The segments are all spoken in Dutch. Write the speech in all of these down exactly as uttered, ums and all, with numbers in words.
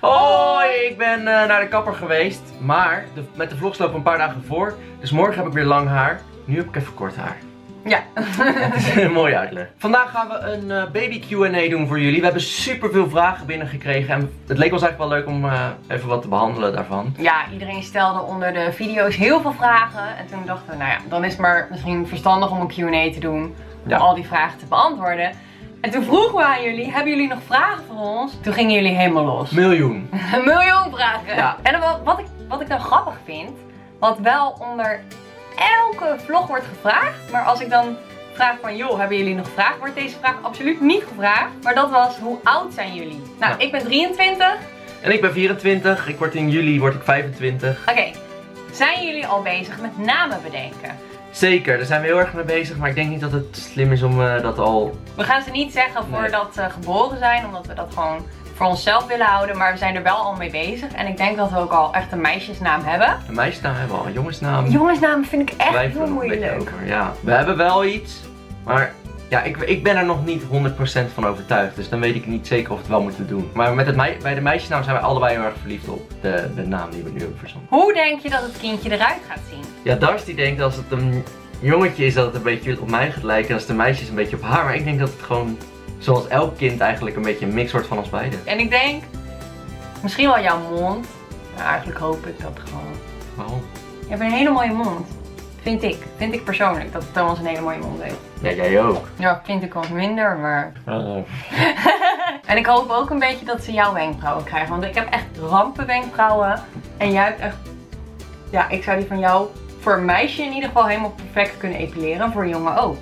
Hoi, ik ben uh, naar de kapper geweest, maar de, met de vlogs lopen een paar dagen voor. Dus morgen heb ik weer lang haar, nu heb ik even kort haar. Ja. Dat is een mooie uitleg. Vandaag gaan we een uh, baby Q en A doen voor jullie. We hebben super veel vragen binnengekregen en het leek ons eigenlijk wel leuk om uh, even wat te behandelen daarvan. Ja, iedereen stelde onder de video's heel veel vragen en toen dachten we, nou ja, dan is het maar misschien verstandig om een Q en A te doen. Om ja. al die vragen te beantwoorden. En toen vroegen we aan jullie, hebben jullie nog vragen voor ons? Toen gingen jullie helemaal los. Miljoen. Een miljoen vragen. Ja. En wat ik, wat ik dan grappig vind, wat wel onder elke vlog wordt gevraagd, maar als ik dan vraag van, joh, hebben jullie nog vragen? Wordt deze vraag absoluut niet gevraagd. Maar dat was, hoe oud zijn jullie? Nou, ja. Ik ben drieëntwintig. En ik ben vierentwintig. Ik word in juli word ik vijfentwintig. Oké, okay. Zijn jullie al bezig met namen bedenken? Zeker, daar zijn we heel erg mee bezig, maar ik denk niet dat het slim is om uh, dat al... We gaan ze niet zeggen voordat ze nee. uh, geboren zijn, omdat we dat gewoon voor onszelf willen houden, maar we zijn er wel al mee bezig. En ik denk dat we ook al echt een meisjesnaam hebben. Een meisjesnaam hebben we al, een jongensnaam. Jongensnaam vind ik echt heel moeilijk. Over, ja. We hebben wel iets, maar ja, ik, ik ben er nog niet honderd procent van overtuigd, dus dan weet ik niet zeker of we het wel moeten doen. Maar met het mei bij de meisjesnaam zijn we allebei heel erg verliefd op, de, de naam die we nu hebben verzonnen. Hoe denk je dat het kindje eruit gaat zien? Ja, Dars die denkt als het een jongetje is dat het een beetje op mij gaat lijken en als het een meisje is een beetje op haar. Maar ik denk dat het gewoon, zoals elk kind eigenlijk, een beetje een mix wordt van ons beiden. En ik denk, misschien wel jouw mond. Maar eigenlijk hoop ik dat gewoon. Waarom? Je hebt een hele mooie mond. Vind ik. Vind ik persoonlijk dat Thomas een hele mooie mond heeft. Ja, jij ook. Ja, vind ik wat minder, maar... Uh. En ik hoop ook een beetje dat ze jouw wenkbrauwen krijgen. Want ik heb echt rampenwenkbrauwen. En jij hebt echt... Ja, ik zou die van jou voor een meisje in ieder geval helemaal perfect kunnen epileren. Voor een jongen ook.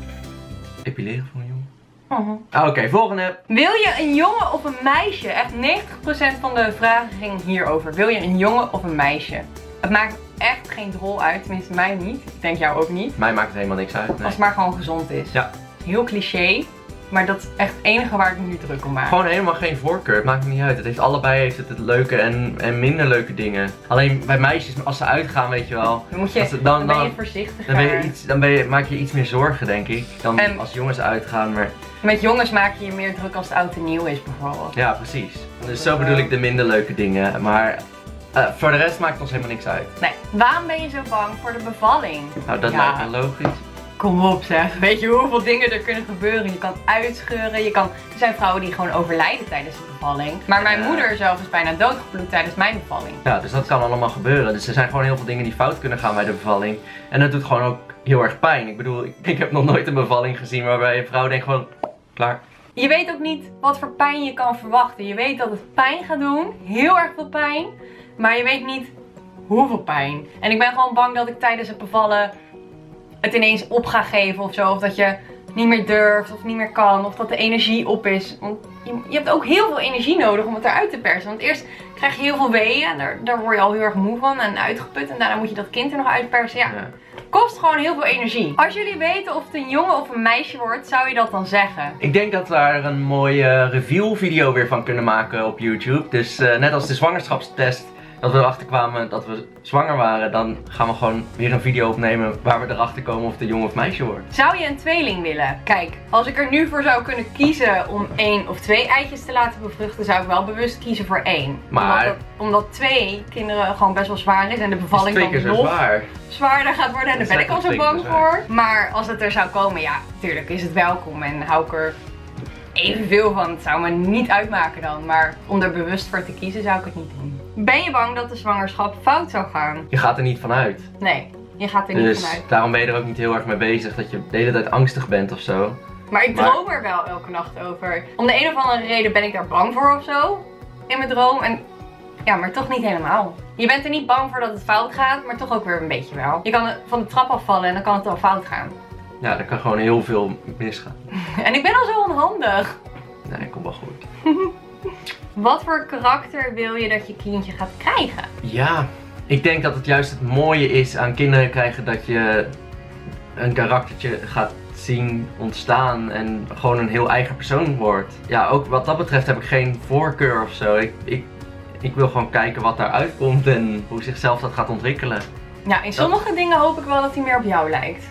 Epileren voor een jongen? Uh-huh. Ah, Oké, okay, volgende. Wil je een jongen of een meisje? Echt negentig procent van de vragen ging hierover. Wil je een jongen of een meisje? Het maakt echt geen drol uit. Tenminste, mij niet. Ik denk jou ook niet. Mij maakt het helemaal niks uit. Nee. Als het maar gewoon gezond is. Ja. Heel cliché. Maar dat is echt het enige waar ik me nu druk om maak. Gewoon helemaal geen voorkeur. Het maakt me niet uit. Het heeft allebei heeft het, het leuke en, en minder leuke dingen. Alleen bij meisjes, als ze uitgaan, weet je wel. Dan, moet je, ze, dan, dan ben je dan, voorzichtiger. Dan, ben je iets, dan ben je, maak je iets meer zorgen, denk ik. Dan en als jongens uitgaan. Maar... Met jongens maak je je meer druk als het oud en nieuw is, bijvoorbeeld. Ja, precies. Dus zo bedoel ik de minder leuke dingen. Maar uh, voor de rest maakt het ons helemaal niks uit. Nee. Waarom ben je zo bang voor de bevalling? Nou, dat ja. lijkt me logisch. Kom op zeg, weet je hoeveel dingen er kunnen gebeuren? Je kan uitscheuren, je kan... Er zijn vrouwen die gewoon overlijden tijdens de bevalling. Maar mijn ja. moeder zelf is bijna doodgebloed tijdens mijn bevalling. Ja, dus dat kan allemaal gebeuren. Dus er zijn gewoon heel veel dingen die fout kunnen gaan bij de bevalling. En dat doet gewoon ook heel erg pijn. Ik bedoel, ik, ik heb nog nooit een bevalling gezien waarbij een vrouw denkt gewoon, klaar. Je weet ook niet wat voor pijn je kan verwachten. Je weet dat het pijn gaat doen, heel erg veel pijn. Maar je weet niet hoeveel pijn. En ik ben gewoon bang dat ik tijdens het bevallen het ineens op ga geven of zo. Of dat je niet meer durft of niet meer kan. Of dat de energie op is. Want je, je hebt ook heel veel energie nodig om het eruit te persen. Want eerst krijg je heel veel weeën. En daar, daar word je al heel erg moe van en uitgeput. En daarna moet je dat kind er nog uitpersen. Ja, ja. Kost gewoon heel veel energie. Als jullie weten of het een jongen of een meisje wordt, zou je dat dan zeggen? Ik denk dat we daar een mooie review video weer van kunnen maken op YouTube. Dus uh, net als de zwangerschapstest. Dat we erachter kwamen dat we zwanger waren, dan gaan we gewoon weer een video opnemen waar we erachter komen of het een jongen of meisje wordt. Zou je een tweeling willen? Kijk, als ik er nu voor zou kunnen kiezen om één of twee eitjes te laten bevruchten, zou ik wel bewust kiezen voor één. Maar omdat, omdat twee kinderen gewoon best wel zwaar is en de bevalling dan nog zwaar. zwaarder gaat worden. En daar ben ik al zo bang voor. Maar als het er zou komen, ja, natuurlijk is het welkom en hou ik er evenveel van. Het zou me niet uitmaken dan, maar om er bewust voor te kiezen zou ik het niet doen. Ben je bang dat de zwangerschap fout zou gaan? Je gaat er niet vanuit. Nee, je gaat er niet dus vanuit. Daarom ben je er ook niet heel erg mee bezig dat je de hele tijd angstig bent of zo. Maar ik droom maar... er wel elke nacht over. Om de een of andere reden ben ik daar bang voor of zo. In mijn droom. En ja, maar toch niet helemaal. Je bent er niet bang voor dat het fout gaat, maar toch ook weer een beetje wel. Je kan van de trap afvallen en dan kan het wel fout gaan. Ja, er kan gewoon heel veel misgaan. En ik ben al zo onhandig. Nee, komt wel goed. Wat voor karakter wil je dat je kindje gaat krijgen? Ja, ik denk dat het juist het mooie is aan kinderen krijgen dat je een karaktertje gaat zien ontstaan en gewoon een heel eigen persoon wordt. Ja, ook wat dat betreft heb ik geen voorkeur of zo. Ik, ik, ik wil gewoon kijken wat daaruit komt en hoe zichzelf dat gaat ontwikkelen. Ja, in sommige dat... dingen hoop ik wel dat hij meer op jou lijkt.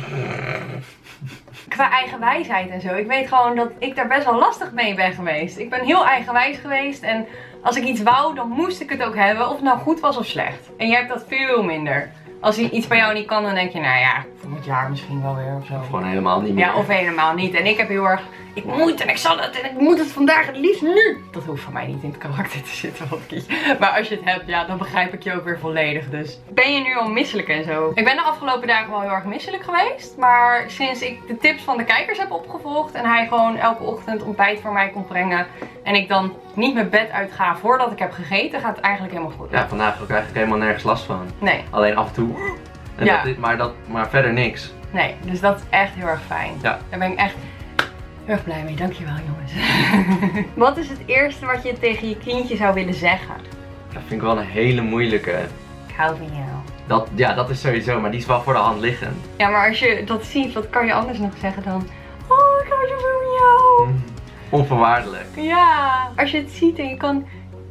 Qua eigenwijsheid en zo. Ik weet gewoon dat ik daar best wel lastig mee ben geweest. Ik ben heel eigenwijs geweest en Als ik iets wou, dan moest ik het ook hebben. Of het nou goed was of slecht. En jij hebt dat veel minder. Als je iets bij jou niet kan, dan denk je, nou ja, volgend jaar misschien wel weer of zo. Of gewoon helemaal niet meer. Ja, of helemaal niet. En ik heb heel erg, ik moet en ik zal het en ik moet het vandaag het liefst nu. Dat hoeft van mij niet in het karakter te zitten, wat kies. Maar als je het hebt, ja, dan begrijp ik je ook weer volledig. Dus ben je nu al misselijk en zo? Ik ben de afgelopen dagen wel heel erg misselijk geweest. Maar sinds ik de tips van de kijkers heb opgevolgd en hij gewoon elke ochtend ontbijt voor mij komt brengen. En ik dan niet mijn bed uitga voordat ik heb gegeten, gaat het eigenlijk helemaal goed. Ja, vandaag heb ik eigenlijk helemaal nergens last van. Nee. Alleen af en toe. En Ja. dat, maar, dat, maar verder niks. Nee, dus dat is echt heel erg fijn. Ja. Daar ben ik echt heel erg blij mee. Dankjewel, jongens. Wat is het eerste wat je tegen je kindje zou willen zeggen? Dat vind ik wel een hele moeilijke. Ik hou van jou. Dat, ja, dat is sowieso, maar die is wel voor de hand liggend. Ja, maar als je dat ziet, wat kan je anders nog zeggen dan... Oh, ik hou zo van jou. Mm. Onvoorwaardelijk. Ja, als je het ziet en je kan...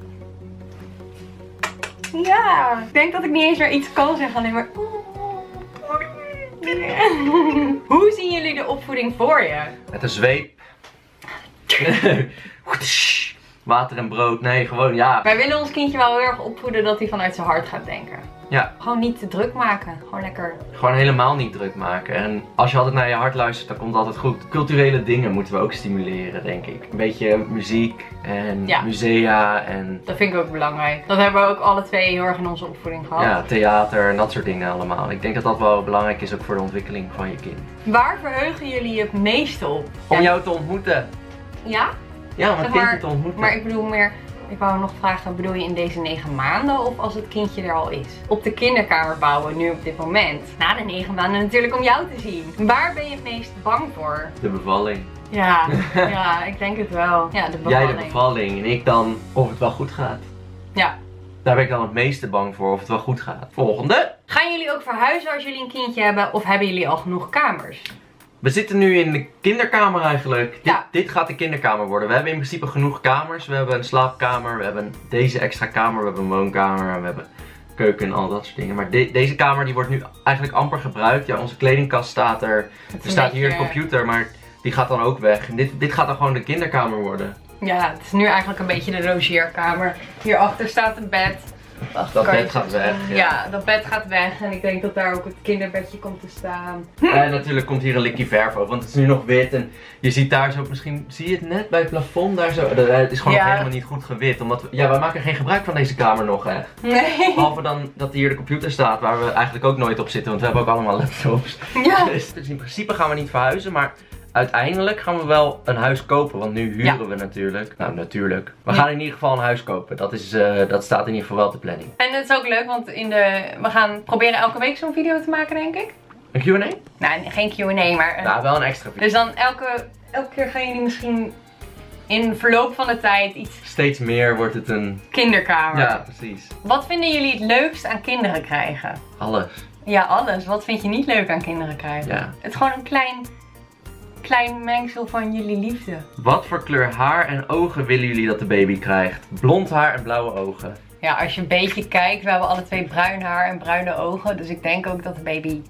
Ja, ik denk dat ik niet eens meer iets kan zeggen, alleen maar... Hoe zien jullie de opvoeding voor je? Met een zweep. Water en brood. Nee, gewoon ja. Wij willen ons kindje wel heel erg opvoeden dat hij vanuit zijn hart gaat denken. Ja. Gewoon niet te druk maken. Gewoon lekker. Gewoon helemaal niet druk maken. En als je altijd naar je hart luistert, dan komt het altijd goed. Culturele dingen moeten we ook stimuleren, denk ik. Een beetje muziek en Ja. musea en Dat vind ik ook belangrijk. Dat hebben we ook alle twee heel erg in onze opvoeding gehad. ja, theater en dat soort dingen allemaal. Ik denk dat dat wel belangrijk is ook voor de ontwikkeling van je kind. Waar verheugen jullie je het meeste op? Om Ja. jou te ontmoeten. Ja? Ja, om het Zeg kindje maar- te ontmoeten. Maar ik bedoel meer... Ik wou nog vragen, bedoel je in deze negen maanden of als het kindje er al is? Op de kinderkamer bouwen, nu op dit moment. Na de negen maanden natuurlijk om jou te zien. Waar ben je het meest bang voor? De bevalling. Ja, ja, ik denk het wel. Ja, de Jij bevalling. de bevalling en ik dan of het wel goed gaat. Ja. Daar ben ik dan het meeste bang voor, of het wel goed gaat. Volgende. Gaan jullie ook verhuizen als jullie een kindje hebben of hebben jullie al genoeg kamers? We zitten nu in de kinderkamer eigenlijk. Dit, Ja. dit gaat de kinderkamer worden. We hebben in principe genoeg kamers. We hebben een slaapkamer, we hebben deze extra kamer, we hebben een woonkamer, we hebben keuken en al dat soort dingen. Maar de- deze kamer die wordt nu eigenlijk amper gebruikt. Ja, onze kledingkast staat er. Het is Er staat een hier een beetje- computer, maar die gaat dan ook weg. En dit, dit gaat dan gewoon de kinderkamer worden. Ja, het is nu eigenlijk een beetje de logeerkamer. Hierachter staat een bed. Wacht, Dat kan je bed zo gaat zien? weg, ja. Ja, dat bed gaat weg en ik denk dat daar ook het kinderbedje komt te staan. En natuurlijk komt hier een likje verf over, want het is nu nog wit. En je ziet daar zo, misschien zie je het net bij het plafond daar zo. Dat- Het is gewoon Ja. nog helemaal niet goed gewit. Omdat we, ja, wij maken geen gebruik van deze kamer nog echt. Nee. Behalve dan dat hier de computer staat, waar we eigenlijk ook nooit op zitten, want we hebben ook allemaal laptops. Ja. Dus, dus in principe gaan we niet verhuizen, maar uiteindelijk gaan we wel een huis kopen, want nu huren Ja. we natuurlijk. Nou, natuurlijk. We Ja. gaan in ieder geval een huis kopen. Dat, is, eh, dat staat in ieder geval wel op de planning. En het is ook leuk, want in de, we gaan proberen elke week zo'n video te maken, denk ik. Een Q en A? Nou, geen Q en A, maar... een- Nou, wel een extra video. Dus dan elke, elke keer gaan jullie misschien in verloop van de tijd iets Steeds meer wordt het een... kinderkamer. Ja, precies. Wat vinden jullie het leukst aan kinderen krijgen? Alles. Ja, alles. Wat vind je niet leuk aan kinderen krijgen? Ja. Het is gewoon een klein, klein mengsel van jullie liefde. Wat voor kleur haar en ogen willen jullie dat de baby krijgt? Blond haar en blauwe ogen. Ja, als je een beetje kijkt, we hebben alle twee bruin haar en bruine ogen. Dus ik denk ook dat de baby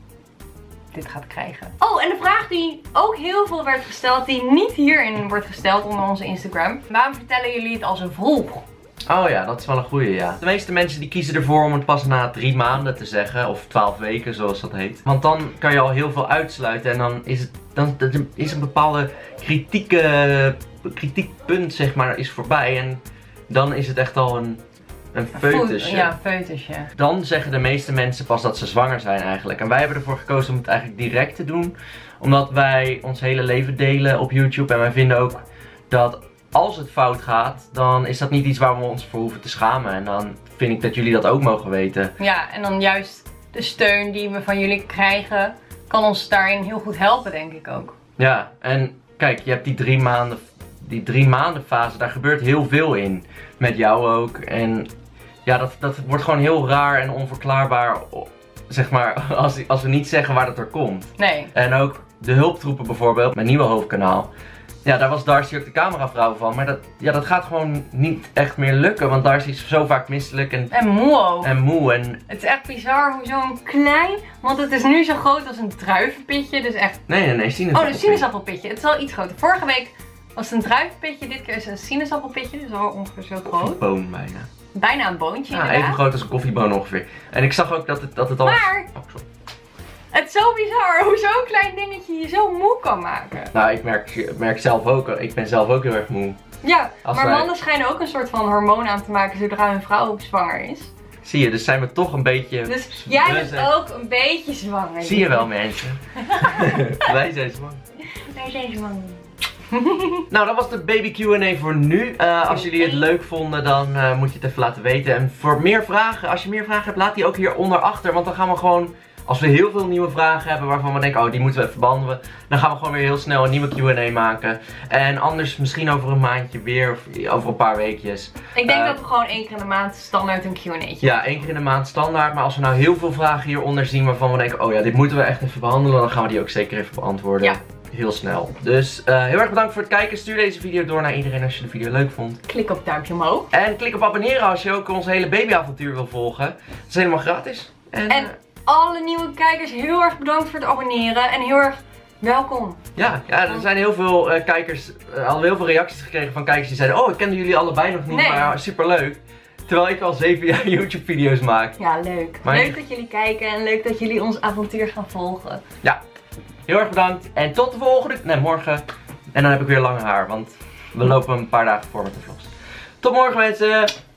dit gaat krijgen. Oh, en de vraag die ook heel veel werd gesteld, die niet hierin wordt gesteld onder onze Instagram. Waarom vertellen jullie het als een vroeg? Oh ja, dat is wel een goeie, ja. De meeste mensen die kiezen ervoor om het pas na drie maanden te zeggen. Of twaalf weken, zoals dat heet. Want dan kan je al heel veel uitsluiten. En dan is het dan er is een bepaalde kritieke, kritiekpunt, zeg maar, is voorbij. En dan is het echt al een, een foetusje. Ja, een foetusje. Dan zeggen de meeste mensen pas dat ze zwanger zijn eigenlijk. En wij hebben ervoor gekozen om het eigenlijk direct te doen. Omdat wij ons hele leven delen op YouTube. En wij vinden ook dat als het fout gaat, dan is dat niet iets waar we ons voor hoeven te schamen. En dan vind ik dat jullie dat ook mogen weten. Ja, en dan juist de steun die we van jullie krijgen, kan ons daarin heel goed helpen, denk ik ook. Ja, en kijk, je hebt die drie maanden, die drie maanden fase, daar gebeurt heel veel in. Met jou ook. En ja, dat, dat wordt gewoon heel raar en onverklaarbaar, zeg maar, als, als we niet zeggen waar dat door komt. Nee. En ook de hulptroepen bijvoorbeeld, mijn nieuwe hoofdkanaal. Ja, daar was Darcy ook de cameravrouw van. Maar dat, ja, dat gaat gewoon niet echt meer lukken. Want Darcy is zo vaak misselijk en, En moe ook. en moe. En Het is echt bizar hoe zo'n klein, want het is nu zo groot als een druivenpitje, dus echt... nee, nee, nee, Oh, sinaasappelpitje. een sinaasappelpitje. Het is wel iets groter. Vorige week was het een druivenpitje, dit keer is het een sinaasappelpitje, dus al ongeveer zo groot. Koffieboon bijna. Bijna een boontje Ja, inderdaad. even groot als een koffieboon ongeveer. En ik zag ook dat het, dat het al... Maar, Oh, sorry. het is zo bizar hoe zo'n klein dingetje je zo moe kan maken. Nou, ik merk, merk zelf ook, ik ben zelf ook heel erg moe. Ja, Als maar wij- mannen schijnen ook een soort van hormoon aan te maken zodra hun vrouw zwanger is. Zie je, dus zijn we toch een beetje... Dus jij we bent zijn- ook een beetje zwanger. Zie je wel, mensen. Wij zijn zwanger. Wij zijn zwanger. Nou, dat was de baby Q en A voor nu. Uh, als jullie het leuk vonden, dan uh, moet je het even laten weten. En voor meer vragen, als je meer vragen hebt, laat die ook hieronder achter. Want dan gaan we gewoon, als we heel veel nieuwe vragen hebben waarvan we denken, oh, die moeten we even behandelen. Dan gaan we gewoon weer heel snel een nieuwe Q en A maken. En anders misschien over een maandje weer, of over een paar weekjes. Ik denk Uh, dat we gewoon één keer in de maand standaard een Q en A'tje. Ja, één keer in de maand standaard. Maar als we nou heel veel vragen hieronder zien waarvan we denken, oh ja, dit moeten we echt even behandelen. Dan gaan we die ook zeker even beantwoorden. Ja. Heel snel. Dus uh, heel erg bedankt voor het kijken. Stuur deze video door naar iedereen als je de video leuk vond. Klik op duimpje omhoog. En klik op abonneren als je ook ons hele babyavontuur wil volgen. Dat is helemaal gratis. En, En uh, alle nieuwe kijkers, heel erg bedankt voor het abonneren. En heel erg welkom. ja, ja, er zijn heel veel uh, kijkers, uh, al heel veel reacties gekregen van kijkers die zeiden, oh, ik kende jullie allebei nog niet, Nee. maar super leuk. Terwijl ik al zeven jaar YouTube video's maak. Ja, leuk. Maar- Leuk dat jullie kijken en leuk dat jullie ons avontuur gaan volgen. Ja, heel erg bedankt. En tot de volgende, nee, morgen. En dan heb ik weer lang haar, want we lopen een paar dagen voor met de vlogs. Tot morgen mensen.